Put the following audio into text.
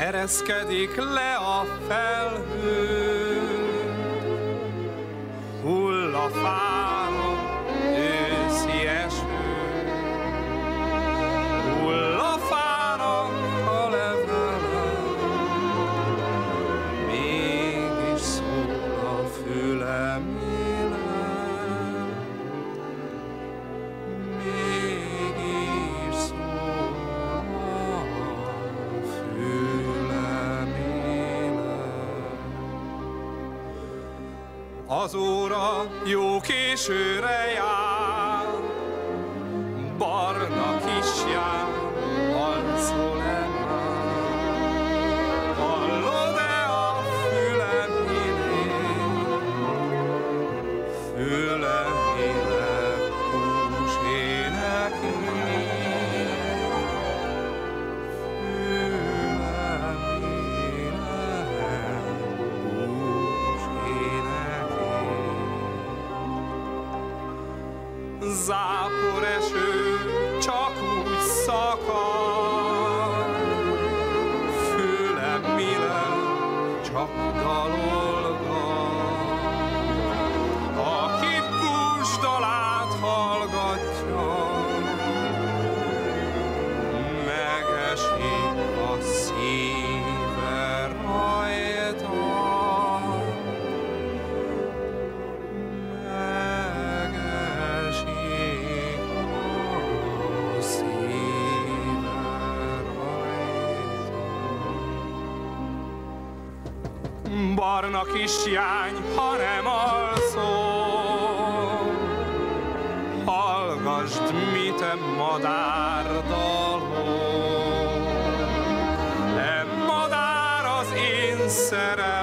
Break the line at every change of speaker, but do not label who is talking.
ereszkedik le a felhő, hull a fáról őszi eső, hull a fának a levele, mégis szól a fülem. Az óra jó későre jár, barna kisján alszol-e már? Hallod-e a fülem hírét? Fülem ének hús énekét. Zápor eső csak úgy szakad, fülem mire csak dalolgat. Aki Puls dalát hallgatja, megesik a szíve rajta. Barna kisjány, ha nem alszol, hallgasd, mi te madárdalom. E madár az én szerelmem,